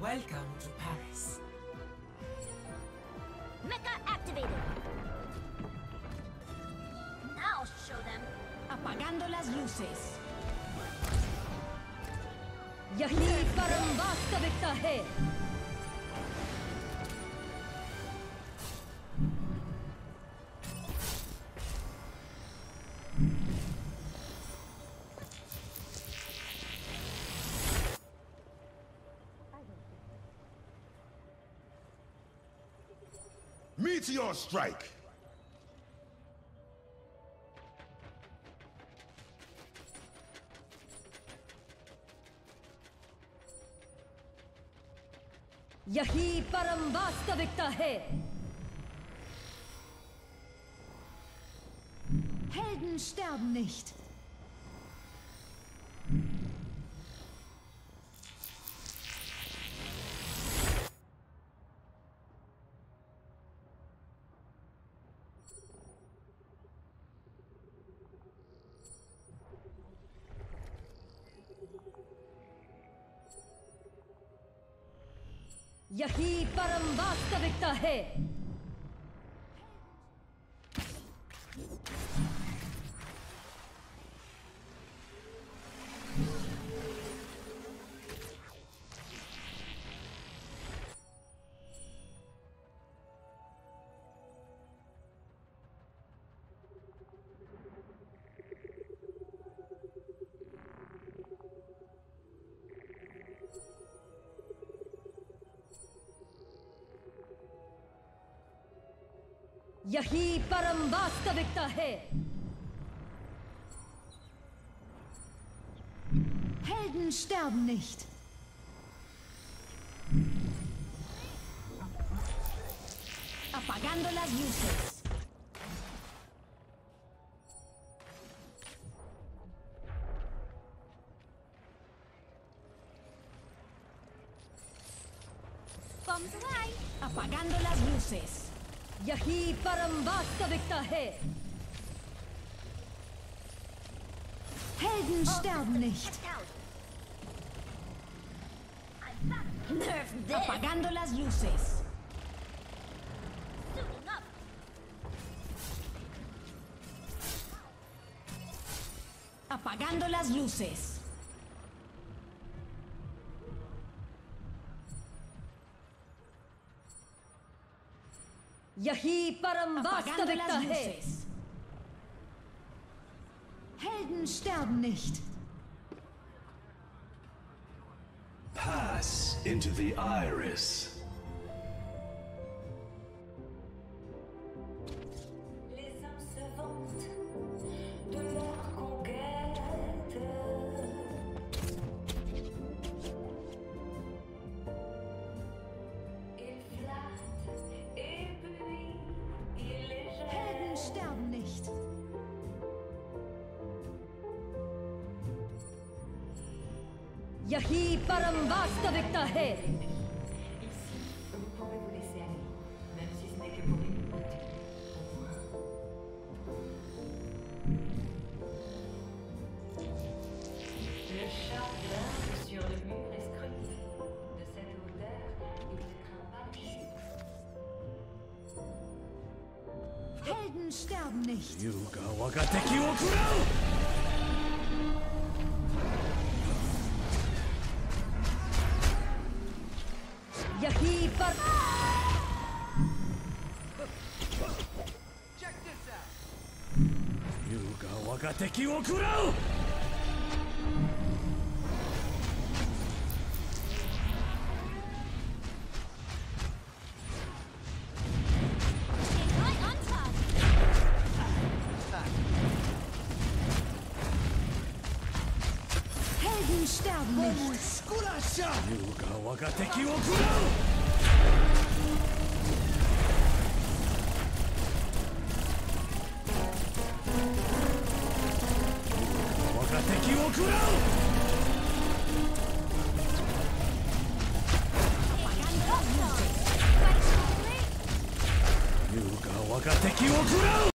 Welcome to Paris. Mecha activated. Now show them. Apagando las luces. यही परम वास्तविकता है. Meteor strike! यही परम वास्तविकता है. Helden sterben nicht. यही परम वास्तविकता है. यही परम वास्तविकता है. Helden sterben nicht. Apagando las luces. Bombs away. Apagando las luces. यही परम वास्तविकता है. Helden sterben nicht. Nerf this. Apagando las luces. Suiting up. Apagando las luces. यही परम Apagando वास्तविकता las है. luces. Helden sterben nicht. Pass into the iris. Les hommes se vantent de leur conquête. Ils flattent et puis ils les Helden jettent. sterben nicht. यही परम वास्तविकता है. Ici, vous pouvez vous laisser aller, même si ce n'est que pour une minute. Au moins. Le chat grimpe sur le mur et scrute. De cette hauteur, il ne craint pas la chute. Helden sterben nicht. 優が我が敵を食らう यही पर Check this out. 優が我が敵を食らう Stay right on top. Helden sterben nicht. 優が我が敵を食らう 我が敵を食らう Apagando las luces. Right slowly. 優が我が敵を食らう